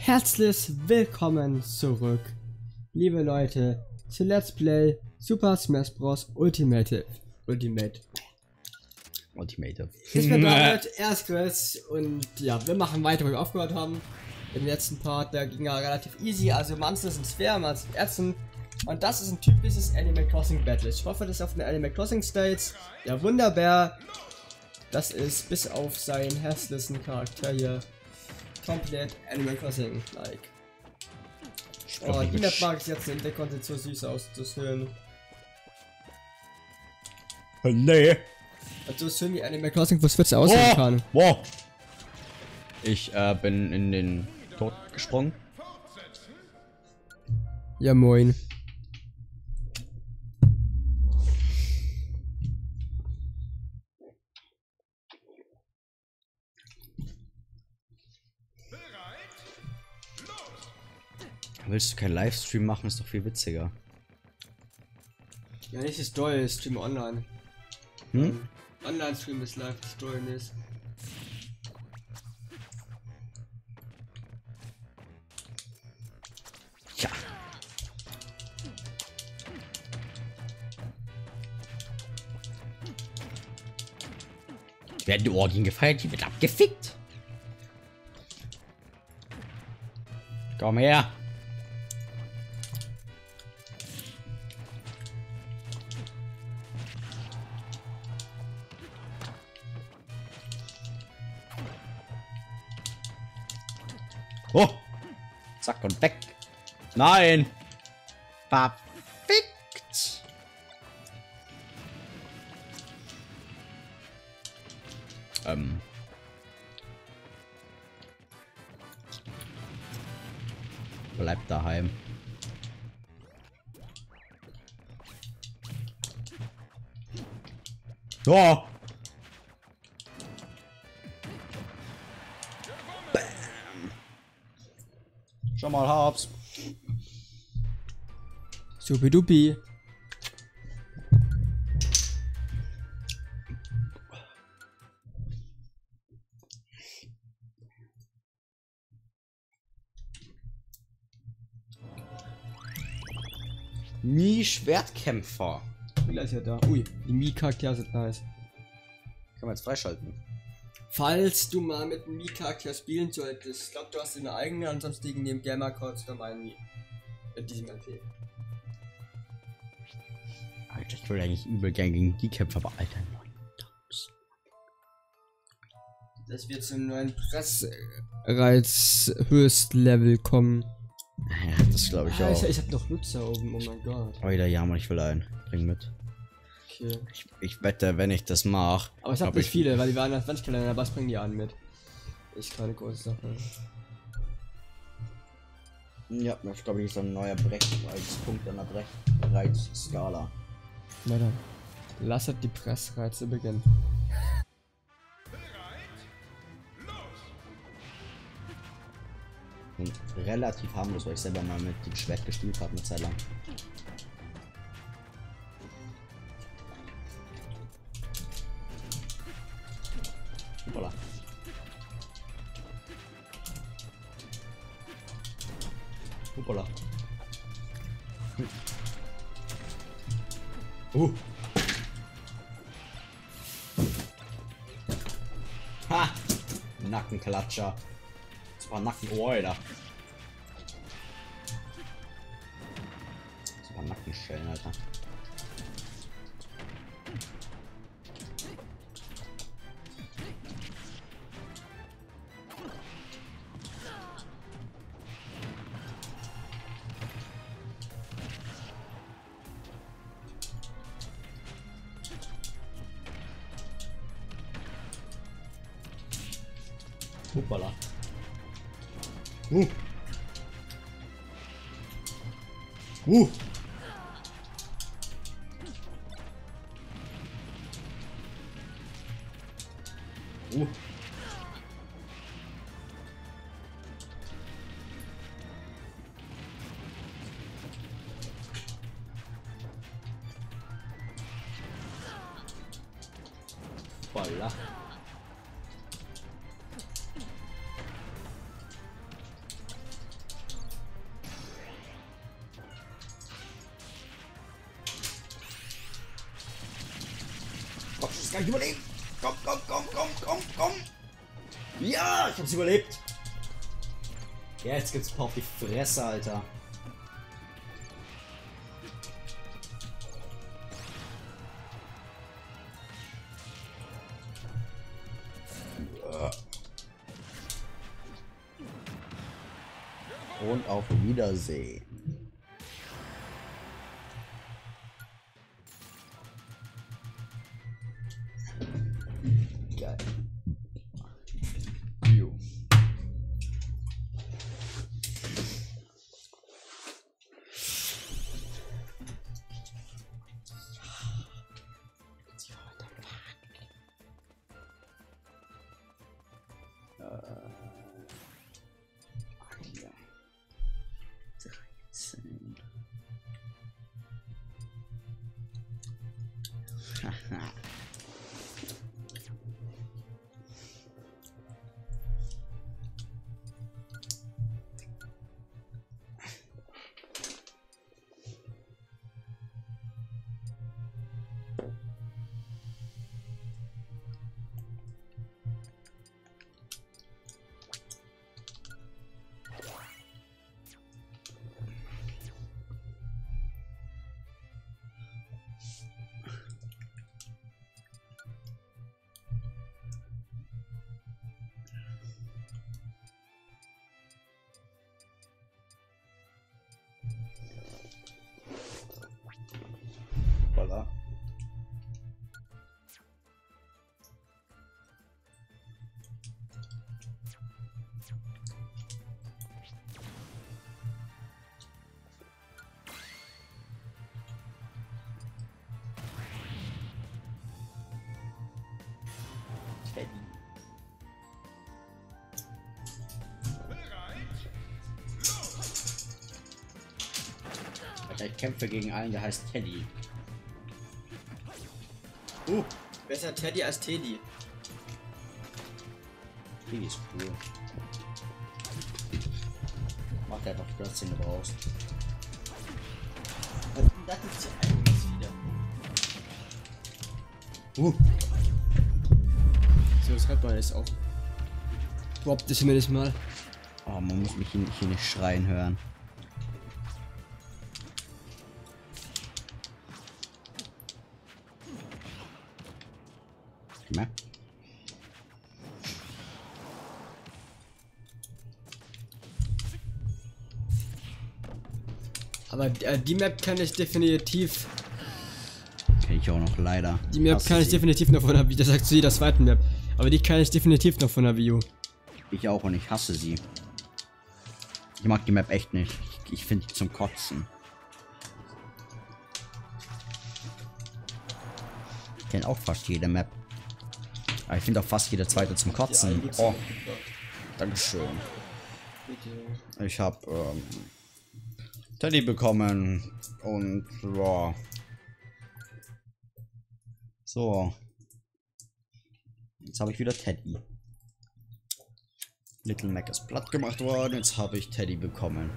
Herzlich willkommen zurück, liebe Leute, zu Let's Play Super Smash Bros. Ultimate. Das bedeutet Erstquest und ja, wir machen weiter, wo wir aufgehört haben. Im letzten Part, da ging ja relativ easy, also Monster sind schwer, Monster sind ätzend. Und das ist ein typisches Animal Crossing Battle. Ich hoffe, das auf den Animal Crossing States. Der Wunderbär, das ist bis auf seinen hässlichen Charakter hier komplett Animal Crossing like. Oh, die Map mag ich jetzt nicht, der konnte so süß aus, so schön. Nee. So schön wie Animal Crossing, wo Switch aussehen kann. Wow. Ich bin in den Tod gesprungen. Ja, moin. Willst du keinen Livestream machen? Ist doch viel witziger. Ja, nicht ist doll, Stream online. Online-Stream ist live, das doll ist. Ja. Werden die Orgien gefeiert, die wird abgefickt. Komm her. Oh! Zack und weg! Nein! Verfickt! Bleib daheim. Oh! Schon mal hab's. Supidupi. Mii-Schwertkämpfer. Vielleicht ja da. Ui, die Mii-Charaktere sind nice. Kann man jetzt freischalten. Falls du mal mit einem Mii-Charakter spielen solltest, ich glaube, du hast eine eigene, ansonsten liegen neben Gamer-Codes oder meinen Mii. Mit diesem MP. Alter, ich will eigentlich übel gern gegen die Kämpfer, aber Alter, 9000. Dass wir zum neuen Pressreiz-Höchstlevel kommen. Ja, das glaube ich auch. Ich hab noch Nutzer oben, oh mein Gott. Alter, ja, Mann, ich will einen. Bring mit. Okay. Ich wette, wenn ich das mache. Aber ich hab nicht viele, weil die waren Adventskalender, was bringen die an mit? Ist keine große Sache. Ja, ich glaube, hier ist ein neuer Brechreizpunkt an der Brechreizskala. Na dann. Lasset die Pressreize beginnen. Und relativ harmlos, weil ich selber mal mit dem Schwert gespielt habe eine Zeit lang. Hoppala. Hoppala. Ha! Nackenklatscher. Das war Nacken. Oh, Alter. Das war Nackenschellen, Alter. Hoppala. Hoppala. kann ich überleben. Komm, komm, komm, komm, komm, komm. Ja, ich hab's überlebt. Ja, jetzt gibt's ein paar auf die Fresse, Alter. Und auf Wiedersehen. Geil. Jo. Voilà. Teddy. Alter, ich kämpfe gegen einen, der heißt Teddy. Besser Teddy als Teddy. Teddy ist cool. Mach einfach Platz, den du brauchst. Da gibt's ja einiges wieder. So, das hört man jetzt auch. Droppt es mir nicht mal. Oh, man muss mich hier nicht schreien hören. Ne? Aber die Map kann ich definitiv. Kenn ich auch noch leider. Die Map kann ich definitiv noch von der Wii. Das sagt zu jeder zweiten Map. Aber die kann ich definitiv noch von der Wii U. Ich auch und ich hasse sie. Ich mag die Map echt nicht. Ich finde die zum Kotzen. Ich kenne auch fast jede Map. Aber ich finde auch fast jede zweite zum Kotzen. Oh, Dankeschön. Ich habe Teddy bekommen und ja. So. Jetzt habe ich wieder Teddy. Little Mac ist platt gemacht worden. Jetzt habe ich Teddy bekommen.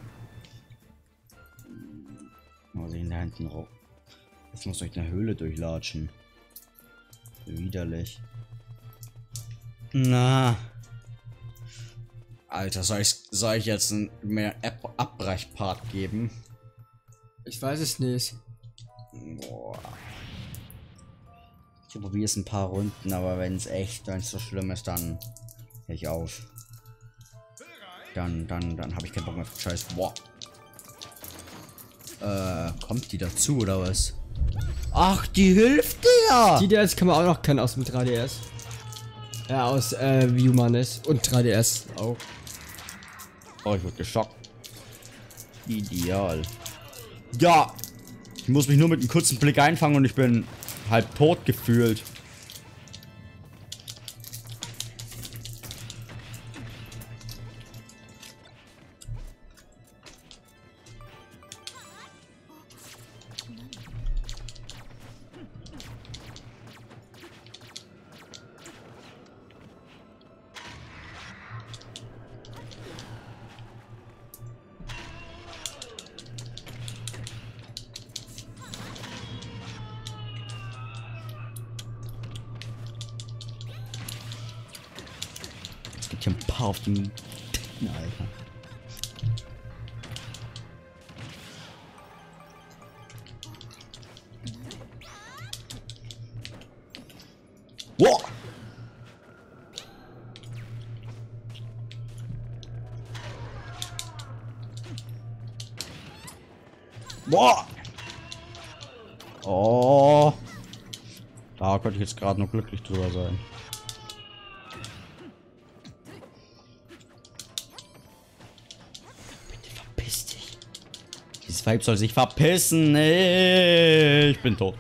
Muss ich da hinten rauf. Jetzt muss ich eine Höhle durchlatschen. Widerlich. Na. Alter, soll ich jetzt einen mehr Abbrechpart geben? Ich weiß es nicht. Boah. Ich probiere es ein paar Runden, aber wenn es so schlimm ist, dann höre ich auf. Dann habe ich keinen Bock mehr auf Scheiß. Boah. Kommt die dazu oder was? Ach, die hilft dir! Die DS kann man auch noch kennen aus dem 3DS. Ja, aus Wii U man ist. Und 3DS auch. Oh, ich wurde geschockt. Ideal. Ja! Ich muss mich nur mit einem kurzen Blick einfangen und ich bin halb tot gefühlt. Es gibt hier ein paar auf dem Alter. Wow. Boah! Oh! Da könnte ich jetzt gerade noch glücklich drüber sein. Bitte verpiss dich. Dieses Vibe soll sich verpissen. Nee, ich bin tot.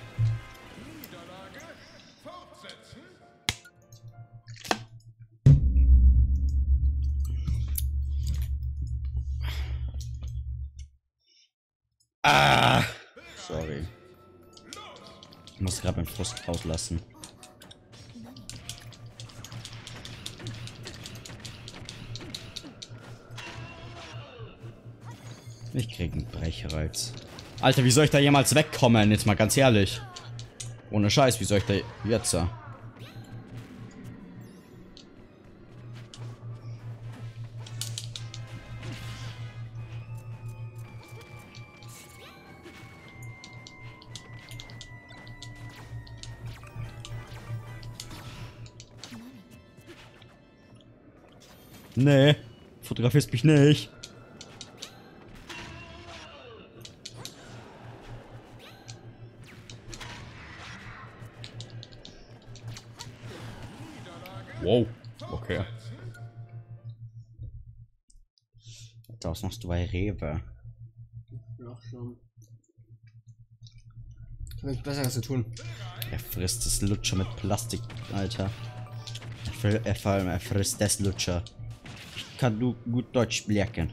Ah! Sorry. Ich muss gerade meinen Frust rauslassen. Ich krieg einen Brechreiz. Alter, wie soll ich da jemals wegkommen? Jetzt mal ganz ehrlich. Ohne Scheiß, wie soll ich da jetzt? Nee, fotografierst mich nicht. Wow, okay. Was machst du bei Rewe? Ja, schon. Ich habe nichts Besseres zu tun. Er frisst das Lutscher mit Plastik, Alter. Er frisst das Lutscher. Ich kann du gut Deutsch sprechen.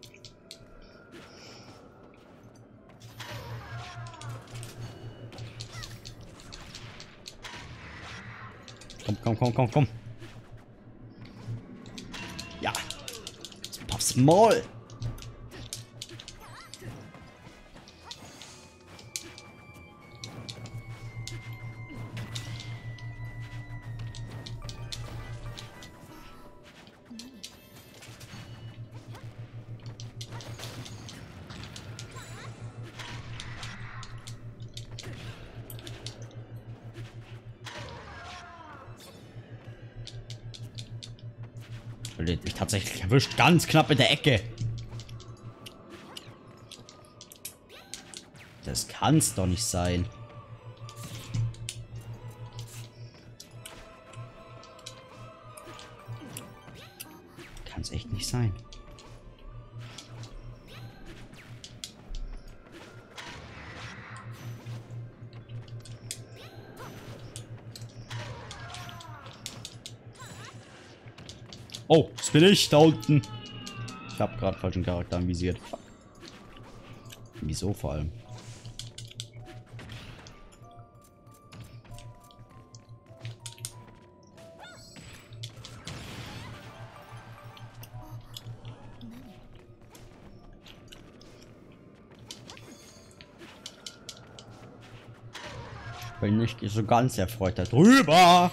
Komm. Ja. Aufs Maul. Mich tatsächlich erwischt, ganz knapp in der Ecke. Das kann's doch nicht sein. Kann's echt nicht sein. Oh, das bin ich da unten. Ich habe gerade falschen Charakter anvisiert. Wieso vor allem? Bin nicht so ganz erfreut darüber.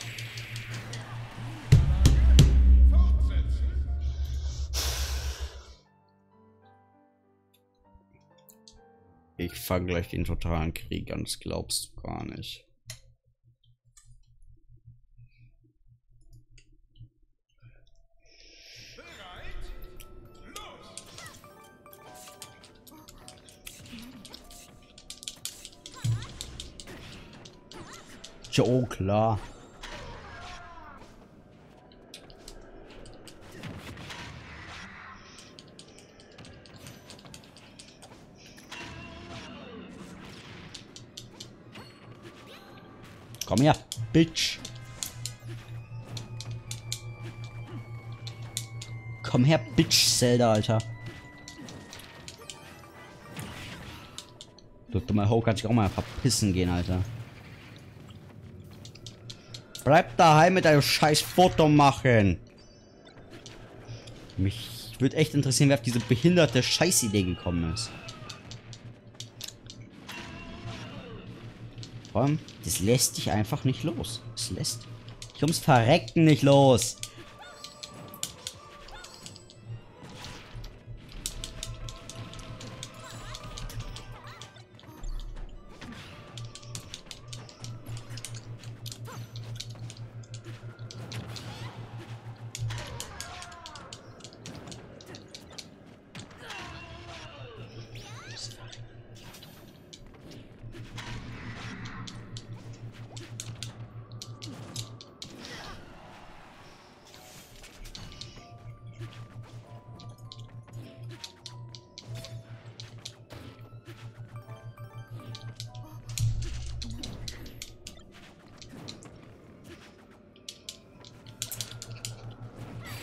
Ich fange gleich den totalen Krieg an, das glaubst du gar nicht. Jo, klar. Komm her, Bitch. Komm her, Bitch, Zelda, Alter. Du dummer Ho, kannst dich auch mal verpissen gehen, Alter. Bleib daheim mit deinem scheiß Foto machen. Mich würde echt interessieren, wer auf diese behinderte Scheißidee gekommen ist. Vor allem, das lässt dich einfach nicht los. Das lässt dich ums Verrecken nicht los.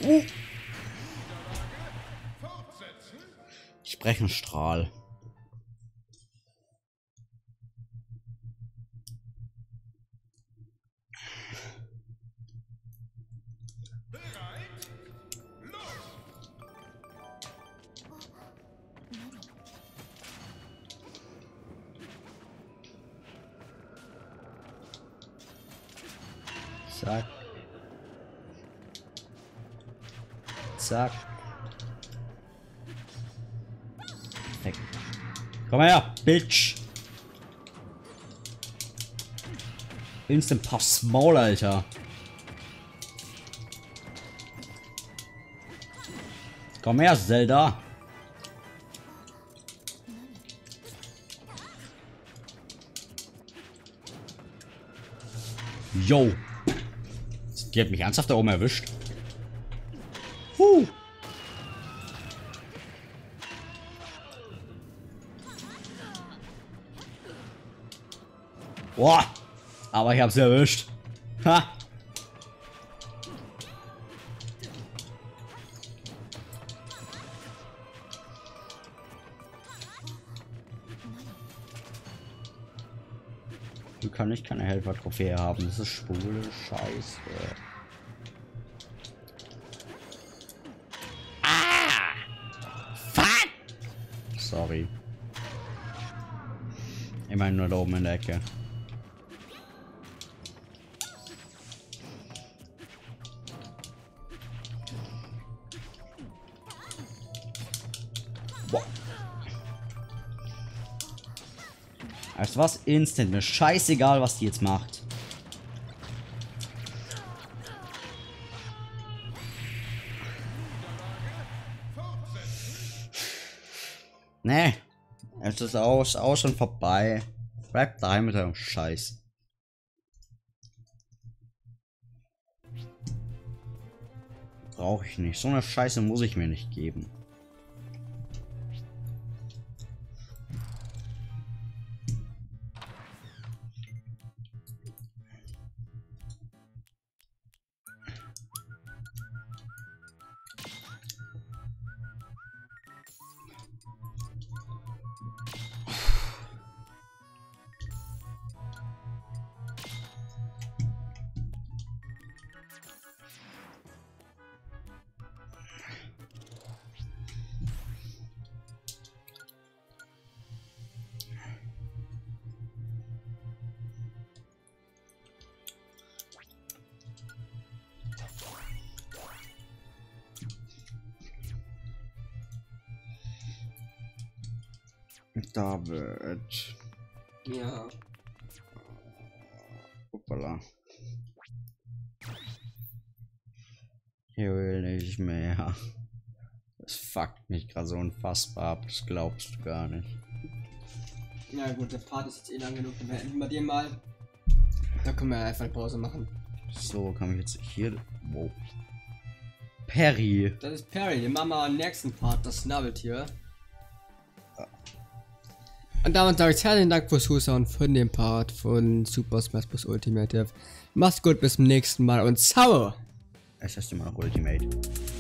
Ich breche einen Strahl. Zack. Zack. Weg. Komm her, Bitch. Instant Puffs Maul, Alter. Komm her, Zelda. Yo. Die hat mich ernsthaft da oben erwischt. Boah. Aber ich hab's erwischt. Ha. Du kann ich keine Helfer-Trophäe haben. Das ist schwule Scheiße. Sorry. Ich meine nur da oben in der Ecke. Boah. Weißt du was? Instant. Mir scheißegal, was die jetzt macht. Nee. Es ist aus und vorbei. Bleibt daheim mit eurem Scheiß. Brauche ich nicht. So eine Scheiße muss ich mir nicht geben. David. Ja. Hoppala. Ich will nicht mehr. Das fuckt mich gerade so unfassbar ab. Das glaubst du gar nicht. Ja gut, der Part ist jetzt eh lang genug. Dann beenden wir den mal. Da können wir einfach eine Pause machen. So, kann ich jetzt hier... Wow. Perry. Das ist Perry. Den machen wir im nächsten Part, das Schnabeltier. Und damit sage ich herzlichen Dank fürs Zuschauen von dem Part von Super Smash Bros. Ultimate. Macht's gut, bis zum nächsten Mal und ciao! Es heißt immer noch Ultimate.